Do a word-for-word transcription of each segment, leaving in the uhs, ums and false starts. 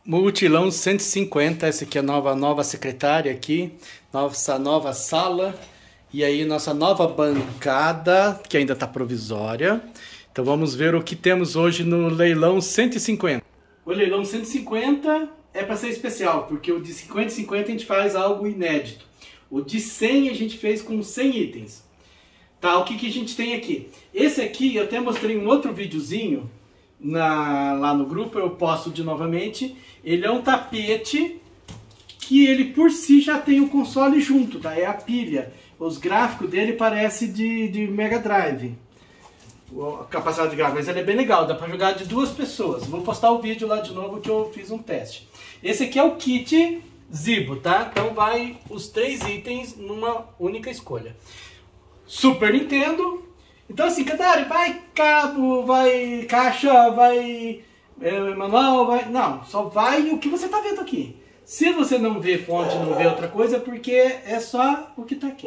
Multilão cento e cinquenta, essa aqui é a nova, nova secretária aqui, nossa nova sala, e aí nossa nova bancada, que ainda está provisória. Então vamos ver o que temos hoje no leilão cento e cinquenta. O leilão cento e cinquenta é para ser especial, porque o de cinquenta e cinquenta a gente faz algo inédito. O de cem a gente fez com cem itens. Tá, o que, que a gente tem aqui? Esse aqui eu até mostrei um outro videozinho na, lá no grupo, eu posto de novamente. Ele é um tapete que ele por si já tem o console junto, tá? É a pilha. Os gráficos dele parecem de, de Mega Drive. A capacidade de gráfico, mas ele é bem legal, dá pra jogar de duas pessoas. Vou postar o vídeo lá de novo que eu fiz um teste. Esse aqui é o kit Zibo, tá? Então vai os três itens numa única escolha. Super Nintendo. Então assim, Kadari, vai cabo, vai caixa, vai é, manual, vai... Não, só vai o que você tá vendo aqui. Se você não vê fonte, não vê outra coisa, é porque é só o que tá aqui.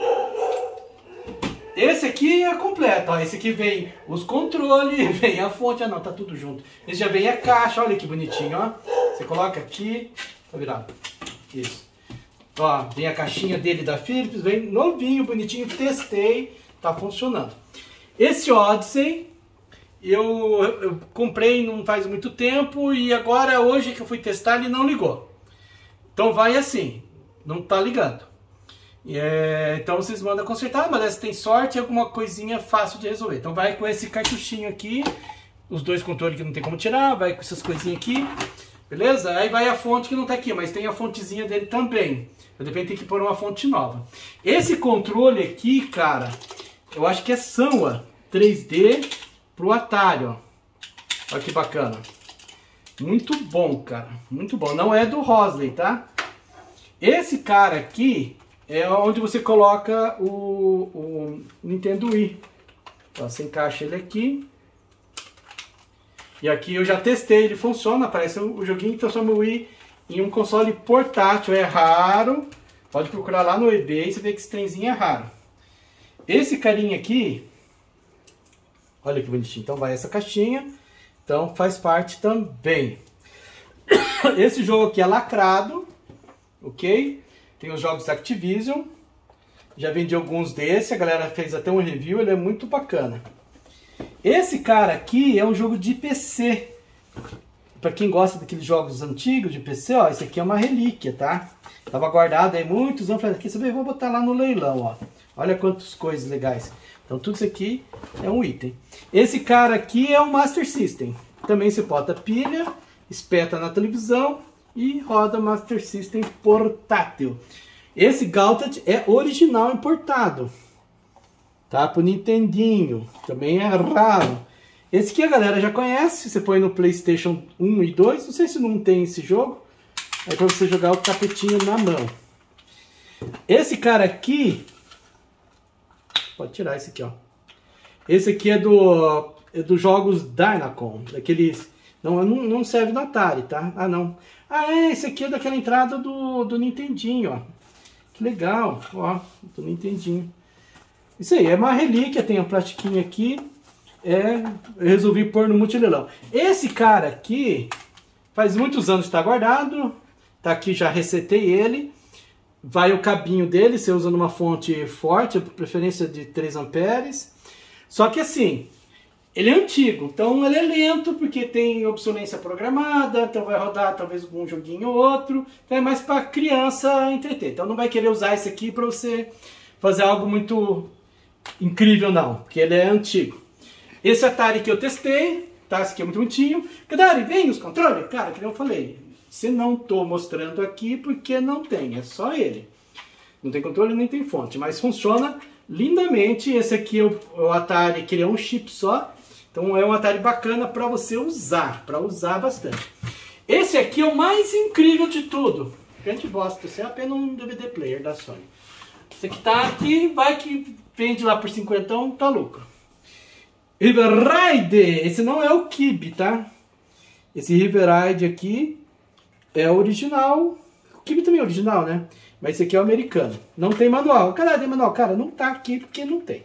Esse aqui é completo, ó. Esse aqui vem os controles, vem a fonte, ah não, tá tudo junto. Esse já vem a caixa, olha que bonitinho, ó. Você coloca aqui, tá virado. Isso. Ó, vem a caixinha dele da Philips, vem novinho, bonitinho, testei, tá funcionando. Esse Odyssey, eu, eu comprei não faz muito tempo e agora hoje que eu fui testar ele não ligou. Então vai assim, não tá ligando. É, então vocês mandam consertar, mas se tem sorte, é alguma coisinha fácil de resolver. Então vai com esse cartuchinho aqui, os dois controles que não tem como tirar, vai com essas coisinhas aqui, beleza? Aí vai a fonte que não tá aqui, mas tem a fontezinha dele também. De repente tem que pôr uma fonte nova. Esse controle aqui, cara, eu acho que é Sanwa três D pro Atari, ó. Olha que bacana. Muito bom, cara, muito bom. Não é do Rosley, tá? Esse cara aqui é onde você coloca o, o Nintendo Wii. Então, você encaixa ele aqui. E aqui eu já testei, ele funciona. Parece o joguinho que transforma o Wii em um console portátil. É raro. Pode procurar lá no eBay, você vê que esse trenzinho é raro. Esse carinha aqui, olha que bonitinho. Então vai essa caixinha. Então faz parte também. Esse jogo aqui é lacrado, ok? Tem os jogos da Activision. Já vendi alguns desses, a galera fez até um review, ele é muito bacana. Esse cara aqui é um jogo de P C. Para quem gosta daqueles jogos antigos de P C, ó, esse aqui é uma relíquia, tá? Tava guardado aí muitos anos, falei, aqui você vou botar lá no leilão, ó. Olha quantas coisas legais. Então tudo isso aqui é um item. Esse cara aqui é um Master System. Também você bota pilha, espeta na televisão e roda Master System portátil. Esse Gauntlet é original importado, tá? Pro Nintendinho, também é raro. Esse aqui a galera já conhece, você põe no PlayStation um e dois, não sei se não tem esse jogo, é para você jogar o tapetinho na mão. Esse cara aqui, pode tirar esse aqui, ó. Esse aqui é do é dos jogos Dynacon, daqueles não, não não serve no Atari, tá? Ah, não. Ah, é, esse aqui é daquela entrada do, do Nintendinho, ó. Que legal, ó, do Nintendinho. Isso aí, é uma relíquia, tem um plastiquinho aqui. É, eu resolvi pôr no multileilão. Esse cara aqui, faz muitos anos que está guardado. Tá aqui, já resetei ele. Vai o cabinho dele, você usa numa fonte forte, preferência de três amperes. Só que assim, ele é antigo, então ele é lento, porque tem obsolência programada, então vai rodar talvez algum joguinho ou outro, então é mais para criança entreter. Então não vai querer usar esse aqui para você fazer algo muito incrível não, porque ele é antigo. Esse Atari que eu testei, tá? Esse aqui é muito bonitinho. Kadari, vem os controles? Cara, que eu falei, se não tô mostrando aqui porque não tem, é só ele. Não tem controle nem tem fonte, mas funciona lindamente. Esse aqui é o, o Atari, que ele é um chip só. Então é um Atari bacana para você usar, para usar bastante. Esse aqui é o mais incrível de tudo. A gente gosta, esse é apenas um D V D player da Sony. Esse aqui tá aqui, vai que vende lá por cinquentão, tá lucro. River Ride, esse não é o Kibe, tá? Esse River Ride aqui é original. O Kibe também é original, né? Mas esse aqui é o americano. Não tem manual. Cara, tem manual? Cara, não tá aqui porque não tem.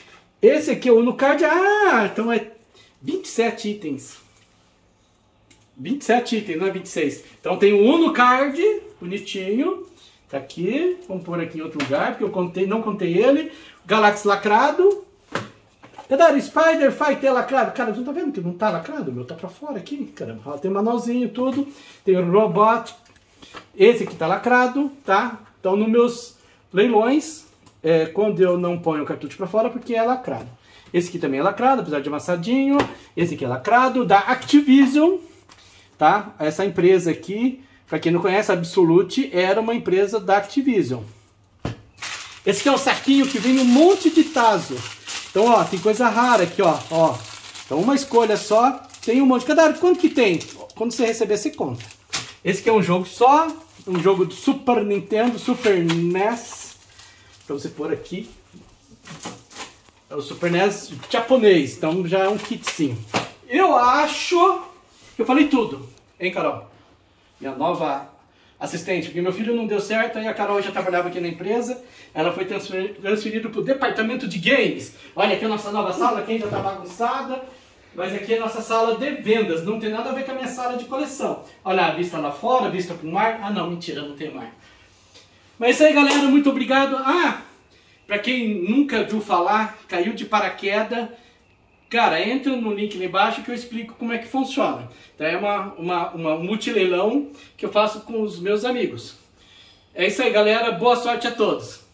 Esse aqui é o Uno Card. Ah, então é vinte e sete itens. vinte e sete itens, não é vinte e seis. Então tem o Uno Card, bonitinho. Tá aqui, vamos pôr aqui em outro lugar, porque eu contei, não contei ele. Galaxy lacrado. Cadê o Spider Fighter lacrado? Cara, você não tá vendo que não tá lacrado? O meu tá pra fora aqui, caramba. Ó, tem um manualzinho, tudo. Tem o Robot. Esse aqui tá lacrado, tá? Então nos meus leilões, é, quando eu não ponho o cartucho pra fora, porque é lacrado. Esse aqui também é lacrado, apesar de amassadinho. Esse aqui é lacrado, da Activision, tá? Essa empresa aqui, pra quem não conhece, a Absolute era uma empresa da Activision. Esse aqui é um saquinho que vem um monte de tazo. Então, ó, tem coisa rara aqui, ó, ó. Então, uma escolha só, tem um monte. Cada quanto que tem? Quando você receber, você conta. Esse aqui é um jogo só, um jogo do Super Nintendo, Super N E S. Pra você pôr aqui. É o Super N E S japonês, então já é um kitzinho. Eu acho que eu falei tudo, hein, Carol? Minha nova assistente, porque meu filho não deu certo, aí a Carol já trabalhava aqui na empresa, ela foi transferida para o departamento de games. Olha aqui a nossa nova sala, que ainda está bagunçada, mas aqui é a nossa sala de vendas, não tem nada a ver com a minha sala de coleção. Olha a vista lá fora, vista para o mar. Ah não, mentira, não tem mar. Mas é isso aí, galera, muito obrigado. Ah, para quem nunca viu falar, caiu de paraquedas, cara, entra no link lá embaixo que eu explico como é que funciona. Então é uma, uma, uma multileilão que eu faço com os meus amigos. É isso aí, galera. Boa sorte a todos.